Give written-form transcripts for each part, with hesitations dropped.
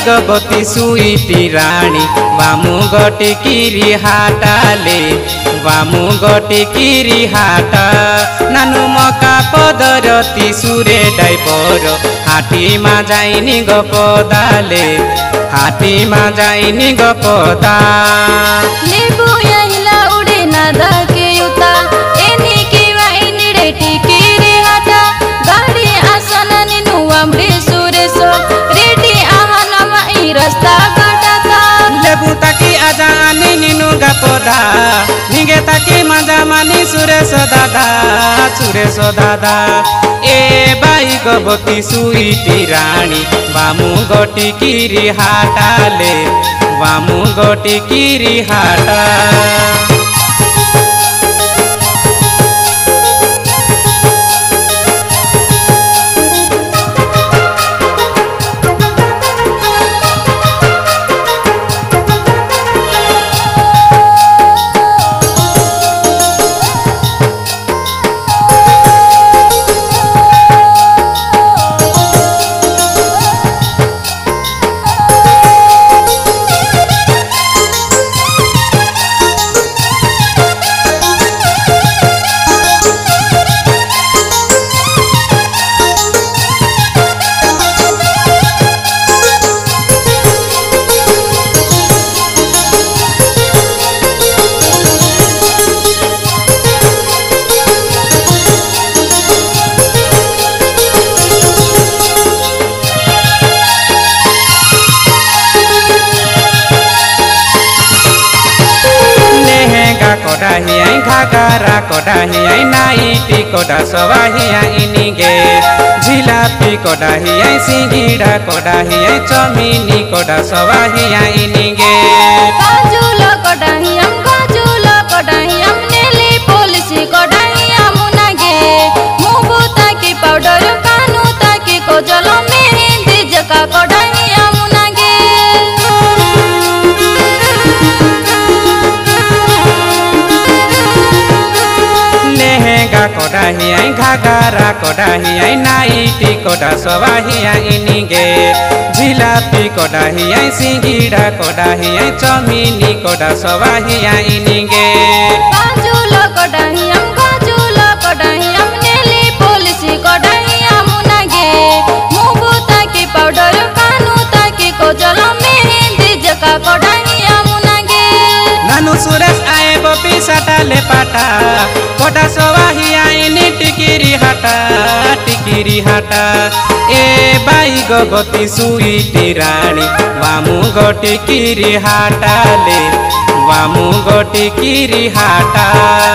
गबती सुईटी राणी वामु गटे किरी हाटाले वामु गटे किरी हाटा नानु मका पदरती सुरे डाइपर हाटी मा जाइनी गपदाले हाटी मा जाइनी गपदा लेबु याइला उडे नादा के उता एनी की वाइनी रेटी किरी हाटा गाडी आसना निनु आमरे सुरेसो रेडी आहाना माई रास्ता काटाता लेबु ताकी आजा आनी निनु गपदा निगे ताकी मजा मानी सुरेश दादा ए बाई गबती सुईटी राणी वामु गटी किरी हाटाले वामु गटी किरी हाटा घाघरा कोडाहिया नाइटी कोडा सवाहिया इनिगे जिलापी कोडाहिया सिंगिड़ा कोडाहिया चमिनी कोडा सवाहिया इनिगे काजुला कोडाहिया नेली पोलिसी कोडाहिया मुनागे मुबु ताकी पाउडर कानु ताकी कोजल मेहंदी जका कोडाहिया मुनागे कोडाहिया घाघरा कोडाहिया नाइटी कोडा सवाहिया इनिगे जिलापी कोडाहिया सिंगिड़ा कोडाहिया चमिनी कोडा सवाहिया इनिगे काजुला कोडाहिया नेली पोलिसी कोडाहिया मुनागे मुबु ताकी पाउडर कानु ताकी कोजल मेहंदी जका कोडाहिया मुनागे नानु सुरेश आए बपी साटाले पाटा कोडा सवाहिया इनी टिकिरी हाटा ए बाई गबती सुईटी राणी वामु गटे किरी हाटाले वामु गटे किरी Hata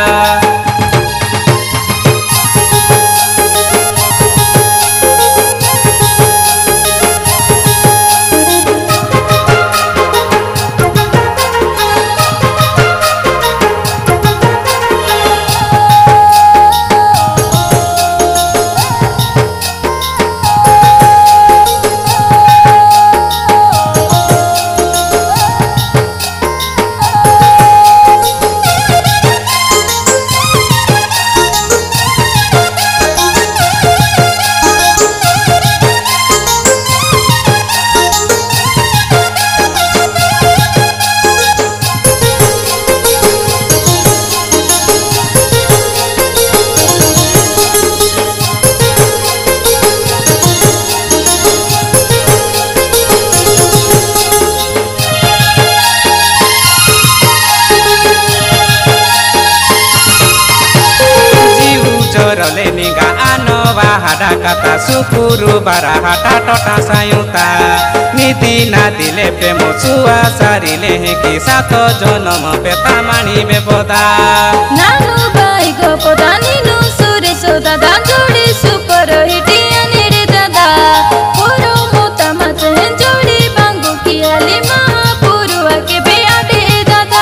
hada kata sukuru bara hata tota sayuta niti nadile premo suasari lehe ki sato jonomo petamani bepoda nanu bai gopoda ninu sure soda dan jodi super hitiya nire dada puro mutamat jodi bangu ki alima puru ake beade dada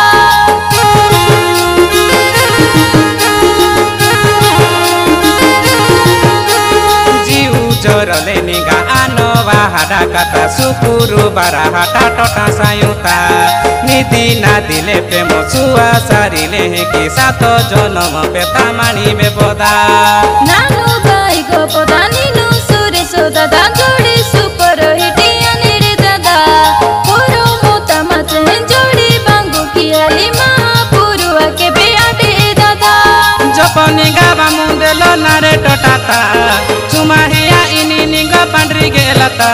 jorole niga anova hada kata sukuru bara hata tota sayuta niti nadile premo suasari lehe ki sato jonomo petamani bepoda nanu bai gopoda ninu sure soda dan jodi super hitiya nire dada lata Cumahia ini ninggo pandri gelata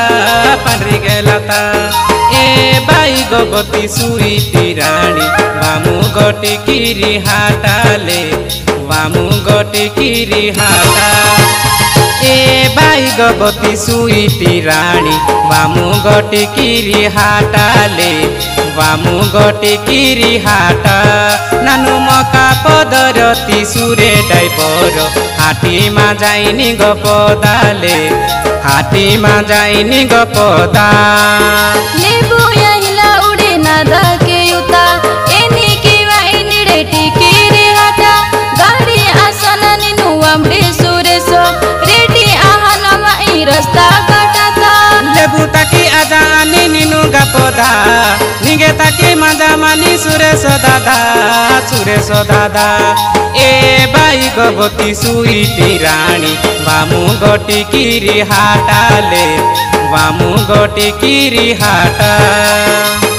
E bai goboti suri tirani Vamu goti kiri hatale Vamu goti kiri hata E bai goboti suri tirani Vamu goti kiri hatale Vamu goti kiri hata Nanu moka podoroti sure daiporo Hati majaini gopodale Hati majaini gopoda Lebu ya hila ude nada ke yuta Eni kiwa ini reti kiri hata Gari asana ninu amri sureso Reti ahana mai rasta katata Lebu taki aja ani ninu gapoda Nige taki manjamani sureso dada E bai goboti suri tirani Vamu goti kiri hatale Vamu goti kiri hata